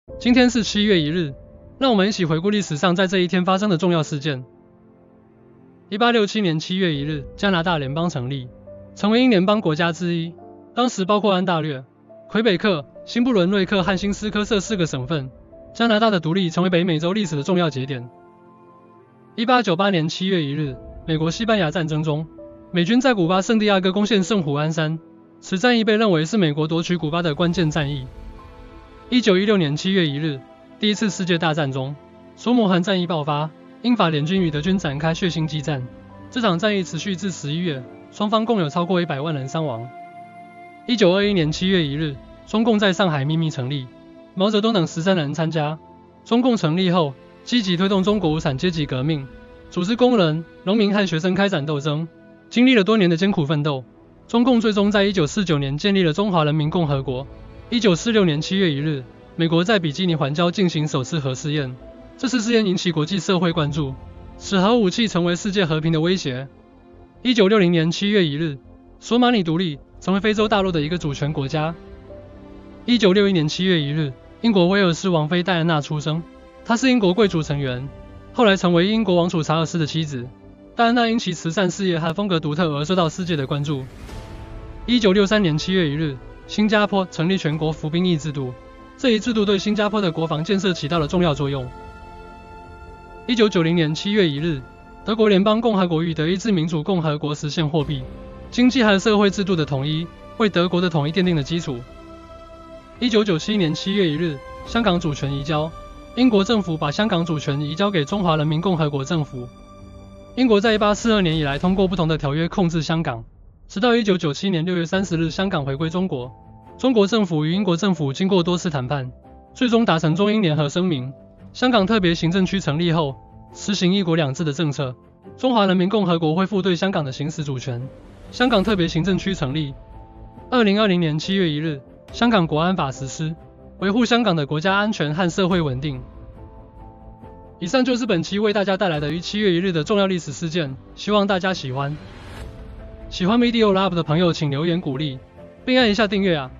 今天是7月1日，让我们一起回顾历史上在这一天发生的重要事件。1867年7月1日，加拿大联邦成立，成为英联邦国家之一。当时包括安大略、魁北克、新布伦瑞克和新斯科舍4个省份。加拿大的独立成为北美洲历史的重要节点。1898年7月1日，美国西班牙战争中，美军在古巴圣地亚哥攻陷圣胡安山，此战役被认为是美国夺取古巴的关键战役。1916年7月1日，第一次世界大战中，索姆河战役爆发，英法联军与德军展开血腥激战。这场战役持续至11月，双方共有超过100万人伤亡。1921年7月1日，中共在上海秘密成立，毛泽东等13人参加。中共成立后，积极推动中国无产阶级革命，组织工人、农民和学生开展斗争。经历了多年的艰苦奋斗，中共最终在1949年建立了中华人民共和国。1946年7月1日，美国在比基尼环礁进行首次核试验，这次试验引起国际社会关注，使核武器成为世界和平的威胁。1960年7月1日，索马里独立，成为非洲大陆的一个主权国家。1961年7月1日，英国威尔士王妃戴安娜出生，她是英国贵族成员，后来成为英国王储查尔斯的妻子。戴安娜因其慈善事业和风格独特而受到世界的关注。1963年7月1日，新加坡成立全国服兵役制度，这一制度对新加坡的国防建设起到了重要作用。1990年7月1日，德国联邦共和国与德意志民主共和国实现货币、经济和社会制度的统一，为德国的统一奠定了基础。1997年7月1日，香港主权移交，英国政府把香港主权移交给中华人民共和国政府。英国在1842年以来通过不同的条约控制香港，直到1997年6月30日香港回归中国。中国政府与英国政府经过多次谈判，最终达成中英联合声明。香港特别行政区成立后，实行一国两制的政策，中华人民共和国恢复对香港的行使主权。香港特别行政区成立。2020年7月1日，香港国安法实施，维护香港的国家安全和社会稳定。以上就是本期为大家带来的于7月1日的重要历史事件，希望大家喜欢。喜欢 Media Lab 的朋友请留言鼓励，并按一下订阅啊！